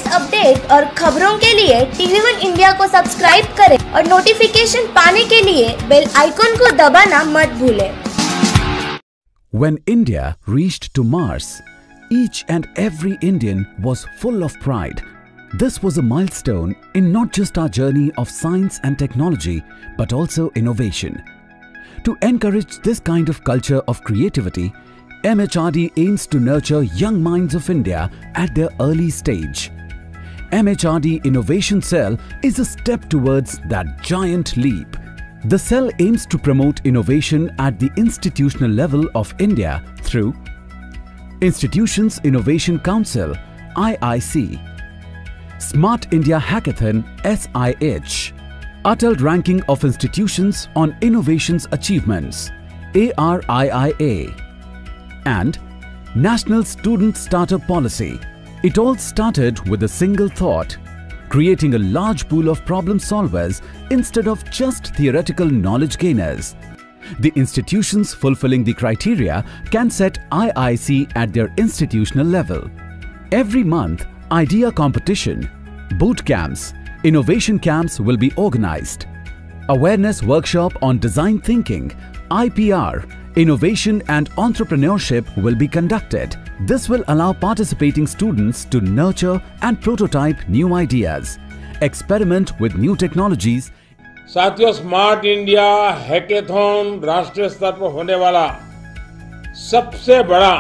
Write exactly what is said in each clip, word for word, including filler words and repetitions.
Latest update और खबरों के लिए टीवी वन इंडिया को सब्सक्राइब करें और नोटिफिकेशन पाने के लिए बेल आइकॉन को दबाना मत भूलें। When India reached to Mars, each and every Indian was full of pride. This was a milestone in not just our journey of science and technology, but also innovation. To encourage this kind of culture of creativity, M H R D aims to nurture young minds of India at their early stage. M H R D Innovation Cell is a step towards that giant leap. The cell aims to promote innovation at the institutional level of India through Institutions Innovation Council I I C, Smart India Hackathon S I H, Atal Ranking of Institutions on Innovation's Achievements A R I I A, and National Student Startup Policy. It all started with a single thought: creating a large pool of problem solvers instead of just theoretical knowledge gainers. The institutions fulfilling the criteria can set I I C at their institutional level. Every month, idea competition, boot camps, innovation camps will be organized. Awareness workshop on design thinking, I P R, innovation and entrepreneurship will be conducted. This will allow participating students to nurture and prototype new ideas, experiment with new technologies. साथियों, smart India hackathon राष्ट्रीय स्तर पर होने वाला सबसे बड़ा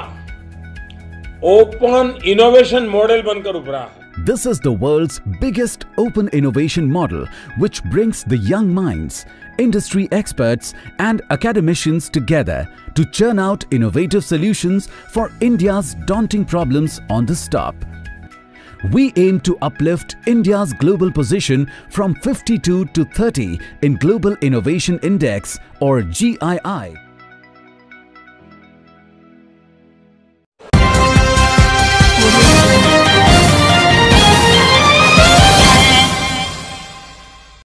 open innovation model बनकर उभरा है. This is the world's biggest open innovation model, which brings the young minds, industry experts and academicians together to churn out innovative solutions for India's daunting problems on the top. We aim to uplift India's global position from fifty-two to thirty in Global Innovation Index or G I I.